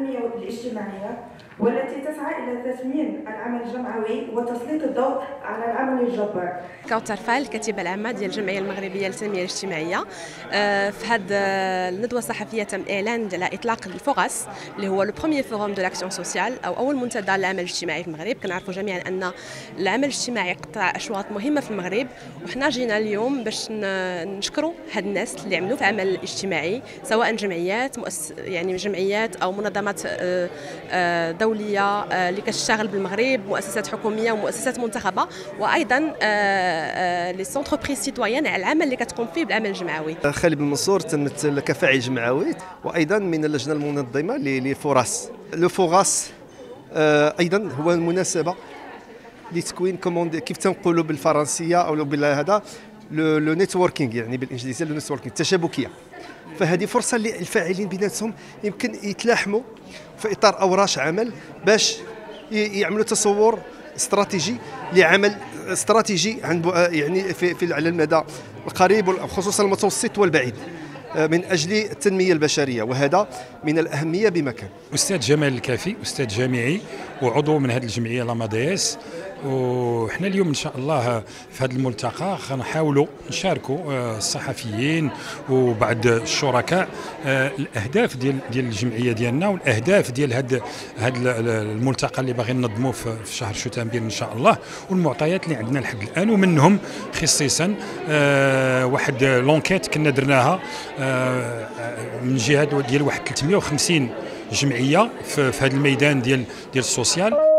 التنمية الاجتماعية، والتي تسعى إلى تثمين العمل الجمعوي وتسليط الضوء على العمل الجبار. كوثر فال الكاتبة العامة ديال الجمعية المغربية للتنمية الاجتماعية. في هذه الندوة الصحفية تم إعلان على إطلاق الفغس اللي هو لو بروميير فوروم دو لاكسيون سوسيال أو أول منتدى للعمل الاجتماعي في المغرب. كنعرفوا جميعا أن العمل الاجتماعي قطع أشواط مهمة في المغرب، وحنا جينا اليوم باش نشكروا هاد الناس اللي عملوا في عمل اجتماعي، سواء جمعيات يعني جمعيات أو منظمات دولية اللي كتشتغل بالمغرب، مؤسسات حكومية ومؤسسات منتخبة، وأيضا لي سونتربريز سيتويان على العمل اللي كتقوم فيه بالعمل الجمعوي. خالد بن منصور تمثل كفاعل جمعوي وايضا من اللجنه المنظمه لفراس. لو فوغاس ايضا هو المناسبه لتكوين كيف تنقولوا بالفرنسيه او بالهذا لو نيتوركينغ، يعني بالانجليزيه لو نيتوركينغ التشابكيه. فهذه فرصه للفاعلين بيناتهم يمكن يتلاحموا في اطار اوراش عمل باش يعملوا تصور استراتيجي لعمل استراتيجي يعني على المدى القريب وخصوصا المتوسط والبعيد من أجل التنمية البشرية، وهذا من الأهمية بمكان. أستاذ جمال الكافي أستاذ جامعي وعضو من هذه الجمعية لاماديس، وحنا اليوم ان شاء الله في هذا الملتقى غنحاولوا نشاركوا الصحفيين وبعض الشركاء الاهداف ديال الجمعيه ديالنا والاهداف ديال هذا الملتقى اللي باغي ننظموه في شهر شتنبر ان شاء الله، والمعطيات اللي عندنا لحد الان، ومنهم خصيصا واحد لونكيت كنا درناها من جهه ديال واحد 350 جمعيه في هذا الميدان ديال السوسيال.